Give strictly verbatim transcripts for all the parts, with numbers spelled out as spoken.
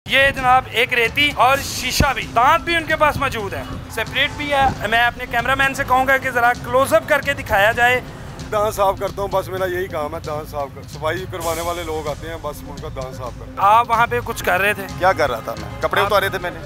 ये जनाब एक रेती और शीशा भी, दांत भी उनके पास मौजूद है, सेपरेट भी है। मैं अपने कैमरामैन से कहूँगा कि ज़रा क्लोजअप करके दिखाया जाए। दांत साफ करता हूँ, बस मेरा यही काम है, दांत साफ कर। सफाई करवाने वाले लोग आते हैं, बस उनका दांत साफ करता हूँ। आप वहाँ पे कुछ कर रहे थे? क्या कर रहा था मैं? कपड़े उतारे थे मैंने।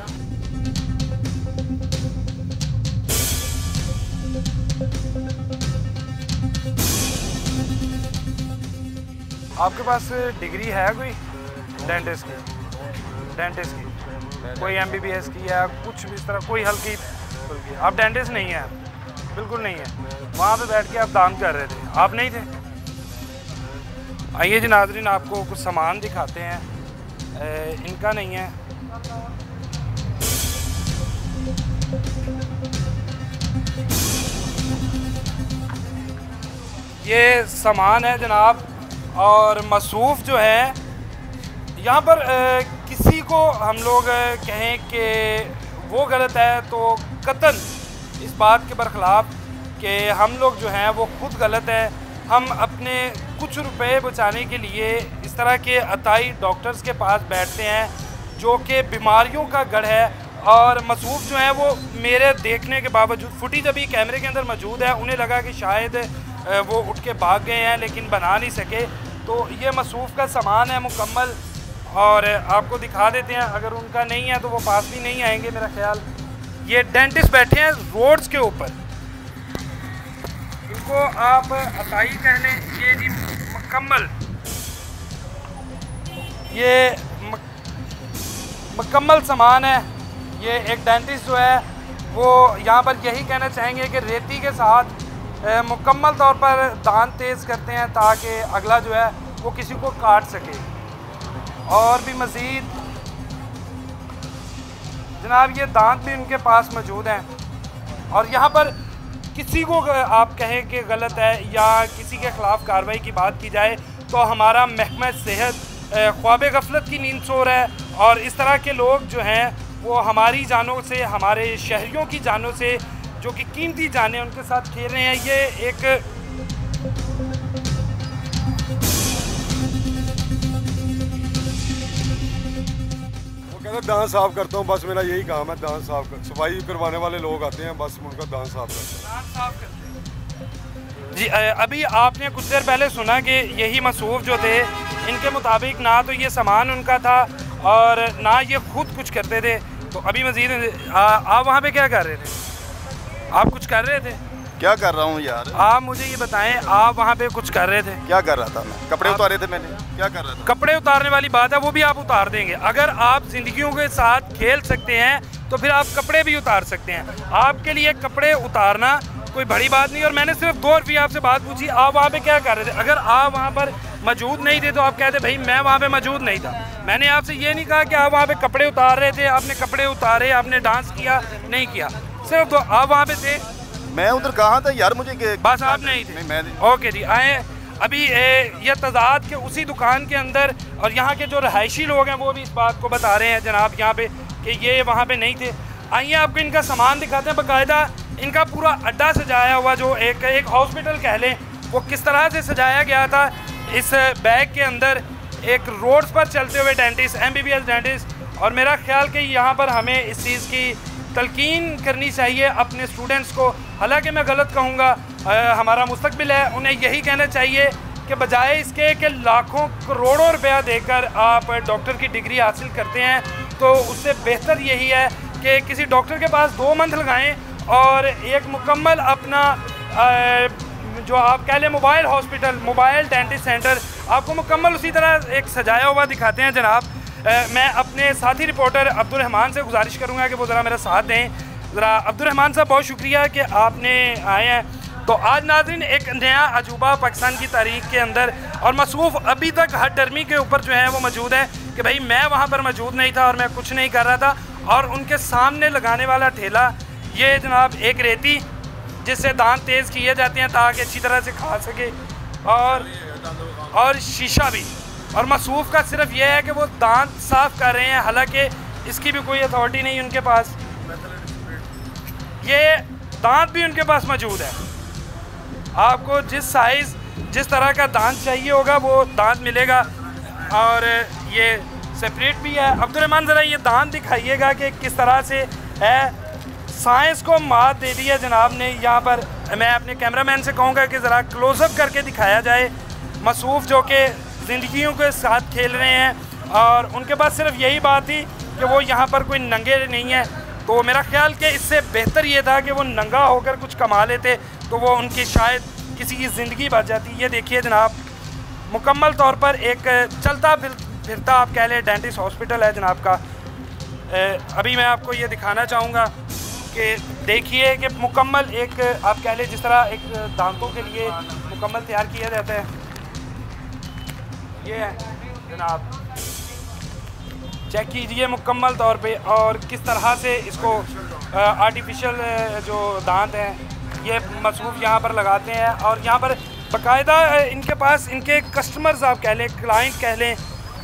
आपके पास डिग्री है कोई डेंटिस्ट की? डेंटिस्ट की कोई एमबीबीएस की या कुछ भी इस तरह कोई हल्की? आप डेंटिस्ट नहीं हैं? बिल्कुल नहीं है। वहाँ पे बैठ के आप दान कर रहे थे, आप नहीं थे? आइए जी नाज़रीन, आपको कुछ सामान दिखाते हैं। ए, इनका नहीं है। ये सामान है जनाब, और मसूफ़ जो है यहाँ पर ए, किसी को हम लोग कहें कि वो गलत है तो कतन इस बात के बरखिलाफ़ कि हम लोग जो हैं वो खुद गलत हैं। हम अपने कुछ रुपए बचाने के लिए इस तरह के अताई डॉक्टर्स के पास बैठते हैं जो कि बीमारियों का गढ़ है। और मसूफ़ जो हैं वो मेरे देखने के बावजूद, फुटेज अभी कैमरे के अंदर मौजूद है, उन्हें लगा कि शायद वो उठ के भाग गए हैं लेकिन बना नहीं सके। तो ये मसूफ़ का सामान है मुकम्मल, और आपको दिखा देते हैं। अगर उनका नहीं है तो वो पास भी नहीं आएंगे मेरा ख्याल। ये डेंटिस्ट बैठे हैं रोड्स के ऊपर, इनको आप अताई कह लें। ये जी मुकम्मल, ये मुकम्मल सामान है। ये एक डेंटिस्ट जो है वो यहाँ पर यही कहना चाहेंगे कि रेती के साथ मुकम्मल तौर पर दांत तेज़ करते हैं ताकि अगला जो है वो किसी को काट सके। और भी मज़ीद जनाब ये दांत भी उनके पास मौजूद हैं। और यहाँ पर किसी को आप कहें कि गलत है या किसी के ख़िलाफ़ कार्रवाई की बात की जाए तो हमारा महकमा सेहत ख्वाब गफलत की नींद सो रहा है। और इस तरह के लोग जो हैं वो हमारी जानों से, हमारे शहरियों की जानों से, जो कि कीमती जानें, उनके साथ खेल रहे हैं। ये एक दांत साफ करता हूँ, बस मेरा यही काम है, दांत साफ कर। सफाई करवाने वाले लोग आते हैं, बस उनका दांत साफ करता हूँ। जी अभी आपने कुछ देर पहले सुना कि यही मसूफ़ जो थे, इनके मुताबिक ना तो ये सामान उनका था और ना ये खुद कुछ करते थे। तो अभी मज़ीद आप वहाँ पे क्या कर रहे थे? आप कुछ कर रहे थे? क्या कर रहा हूँ यार? आप मुझे ये बताएं, आप वहाँ पे कुछ कर रहे थे? क्या कर रहा था मैं? कपड़े उतारे थे मैंने। क्या कर रहा था? कपड़े उतारने वाली बात है, वो भी आप उतार देंगे। अगर आप जिंदगियों के साथ खेल सकते हैं तो फिर आप कपड़े भी उतार सकते हैं। आपके लिए कपड़े उतारना कोई बड़ी बात नहीं। और मैंने सिर्फ दो रुपये आपसे बात पूछी, आप वहाँ पे क्या कर रहे थे? अगर आप वहाँ पर मौजूद नहीं थे तो आप कहते भाई मैं वहाँ पे मौजूद नहीं था। मैंने आपसे ये नहीं कहा कि आप वहाँ पे कपड़े उतार रहे थे। आपने कपड़े उतारे, आपने डांस किया नहीं किया, सिर्फ दो आप वहाँ पे थे। मैं उधर कहाँ था यार? मुझे बस आप नहीं थे। मैं ओके जी, आए। अभी ये तजाद के उसी दुकान के अंदर, और यहाँ के जो रहायशी लोग हैं वो भी इस बात को बता रहे हैं जनाब यहाँ पे कि ये वहाँ पे नहीं थे। आइए आपको इनका सामान दिखाते हैं। बाकायदा इनका पूरा अड्डा सजाया हुआ, जो एक एक हॉस्पिटल कह लें, वो किस तरह से सजाया गया था। इस बैग के अंदर एक रोड्स पर चलते हुए dentist, M B B S dentist. और मेरा ख्याल कि यहाँ पर हमें इस चीज़ की तलकीन करनी चाहिए अपने स्टूडेंट्स को। हालांकि मैं गलत कहूँगा, हमारा मुस्तकबिल है, उन्हें यही कहना चाहिए कि बजाय इसके कि लाखों करोड़ों रुपया देकर आप डॉक्टर की डिग्री हासिल करते हैं, तो उससे बेहतर यही है कि किसी डॉक्टर के पास दो मंथ लगाएं और एक मुकम्मल अपना जो आप कह लें mobile hospital, mobile dentist centre आपको मुकम्मल उसी तरह एक सजाया हुआ दिखाते हैं जनाब। मैं अपने साथी रिपोर्टर अब्दुल रहमान से गुजारिश करूंगा कि वो ज़रा मेरा साथ दें। ज़रा अब्दुल रहमान साहब, बहुत शुक्रिया कि आपने आए हैं। तो आज नाज़रीन एक नया अजूबा पाकिस्तान की तारीख के अंदर, और मसूफ़ अभी तक हर टर्मी के ऊपर जो है वो मौजूद है कि भाई मैं वहाँ पर मौजूद नहीं था और मैं कुछ नहीं कर रहा था। और उनके सामने लगाने वाला ठेला ये जनाब एक रेती जिससे दांत तेज़ किए जाते हैं ताकि अच्छी तरह से खा सके, और और शीशा भी। और मसूफ़ का सिर्फ ये है कि वो दांत साफ़ कर रहे हैं, हालांकि इसकी भी कोई अथॉरिटी नहीं उनके पास। ये दांत भी उनके पास मौजूद है। आपको जिस साइज़, जिस तरह का दांत चाहिए होगा वो दांत मिलेगा। और ये सेपरेट भी है। अब्दुर्रहमान ज़रा ये दांत दिखाइएगा कि किस तरह से है। साइंस को मात दे दी है जनाब ने यहाँ पर। मैं अपने कैमरामैन से कहूँगा कि ज़रा क्लोज़अप करके दिखाया जाए। मसूफ़ जो कि ज़िंदगियों के साथ खेल रहे हैं और उनके पास सिर्फ यही बात थी कि वो यहाँ पर कोई नंगे नहीं है। तो मेरा ख्याल कि इससे बेहतर ये था कि वो नंगा होकर कुछ कमा लेते तो वो उनकी शायद किसी की ज़िंदगी बच जाती। ये देखिए जनाब, मुकम्मल तौर पर एक चलता फिर फिरता आप कह लें डेंटिस्ट हॉस्पिटल है जनाब का। अभी मैं आपको ये दिखाना चाहूँगा कि देखिए कि मुकम्मल एक आप कह लें जिस तरह एक दांतों के लिए मुकम्मल तैयार किया जाता है, ये है जनाब। चेक कीजिए मुकम्मल तौर पे और किस तरह से इसको आर्टिफिशियल जो दांत हैं ये मसरूफ़ यहाँ पर लगाते हैं। और यहाँ पर बाकायदा इनके पास इनके कस्टमर्स आप कह लें, क्लाइंट कह लें।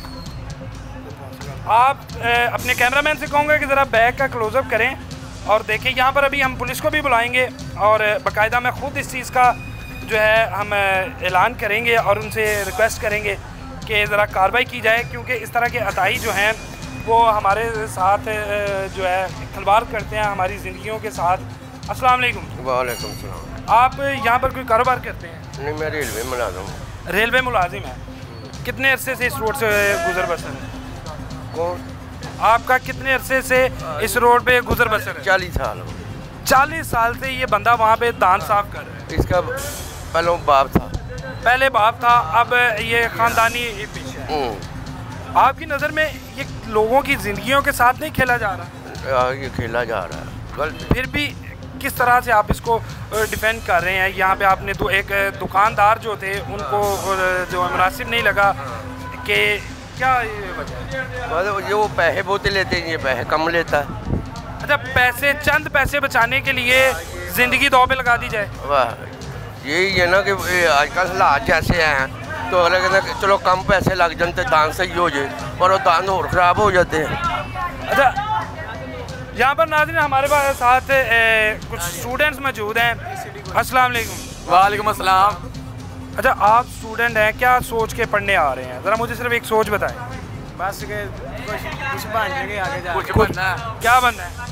आप अपने कैमरामैन से कहूँगा कि ज़रा बैग का क्लोज़अप करें और देखें। यहाँ पर अभी हम पुलिस को भी बुलाएंगे और बाकायदा मैं ख़ुद इस चीज़ का जो है हम ऐलान करेंगे और उनसे रिक्वेस्ट करेंगे कि ज़रा कार्रवाई की जाए, क्योंकि इस तरह के अताई जो हैं वो हमारे साथ जो है खिलवाड़ करते हैं हमारी ज़िंदगियों के साथ। अस्सलाम वालेकुम। वालेकुम सलाम। आप यहाँ पर कोई कारोबार करते हैं? नहीं, मैं रेलवे मुलाजिम हूँ। रेलवे मुलाजिम है। कितने अरसे से इस रोड से गुजर बसर है? कौन? आपका कितने अरसे से इस रोड पे गुजर बसर है? चालीस साल। चालीस साल से ये बंदा वहाँ पे दांत साफ कर रहा है। इसका पहले बाप था। पहले बाप था, अब ये ख़ानदानी पेशा है। आपकी नज़र में ये लोगों की ज़िंदगियों के साथ नहीं खेला जा रहा? ये खेला जा रहा है गलत। फिर भी किस तरह से आप इसको डिफेंड कर रहे हैं? यहाँ पे आपने दो एक दुकानदार जो थे उनको जो मुनासिब नहीं लगा कि क्या ये वजह? ये वो पैसे बहुत लेते हैं, ये पैसे कम लेता है। अच्छा, पैसे चंद पैसे बचाने के लिए ज़िंदगी दांव पे लगा दी जाए? वाह, यही है ना कि आजकल हालात जैसे हैं तो अगले कहते हैं चलो कम पैसे लग जाते दांत सही हो जाए, पर वो दांत और ख़राब हो जाते हैं। अच्छा, यहाँ पर नाज़रीन हमारे पास साथ ए, कुछ स्टूडेंट्स मौजूद हैं। अस्सलाम वालेकुम। वालेकुम अस्सलाम। अच्छा, आप स्टूडेंट हैं, क्या सोच के पढ़ने आ रहे हैं? ज़रा मुझे सिर्फ एक सोच बताएं। बस के कुछ कुछ बनने के आगे जा कुछ बनना है। क्या बनना है?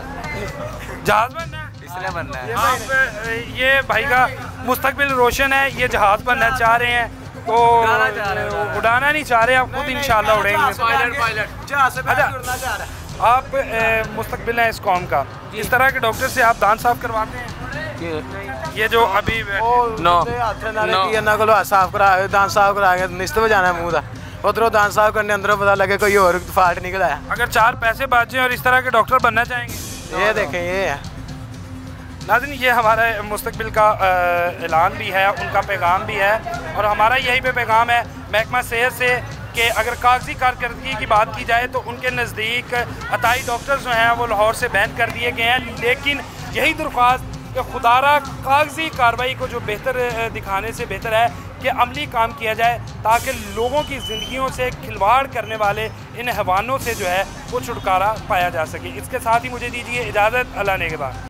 जहाज बनना है। इसलिए बनना है। आप ये भाई का मुस्तकबिल रोशन है, ये जहाज बनना चाह रहे हैं तो उड़ाना नहीं चाह रहे, आप खुद इंशाल्लाह उड़ेंगे। पायलट पायलट जहाज से अच्छा, उड़ना चाह रहा है। आप मुस्तकबिल हैं इस कौम का, इस तरह के डॉक्टर से आप दांत साफ करवाते हैं? ये जो अभी नो नो साफ करा दांत साफ करा के निस्त बजाना मुँह का, उधरों दांत साफ करने अंदरों पता लगे कोई और फाल्ट निकला है। अगर चार पैसे बच जाएं और इस तरह के डॉक्टर बनना चाहेंगे? ये देखें, ये है नाज़रीन, ये हमारा मुस्तकबिल का ऐलान भी है, उनका पैगाम भी है और हमारा यही पे पैगाम है महकमा सेहत से कि अगर कागजी कारकर्दगी की बात की जाए तो उनके नज़दीक अताई डॉक्टर्स जो हैं वो लाहौर से बैन कर दिए गए हैं। लेकिन यही दरख्वास्त कि खुदारा कागजी कार्रवाई को जो बेहतर दिखाने से बेहतर है कि अमली काम किया जाए, ताकि लोगों की ज़िंदगियों से खिलवाड़ करने वाले इन हैवानों से जो है वो छुटकारा पाया जा सके। इसके साथ ही मुझे दीजिए इजाज़त। अल्लाह ने के बाद।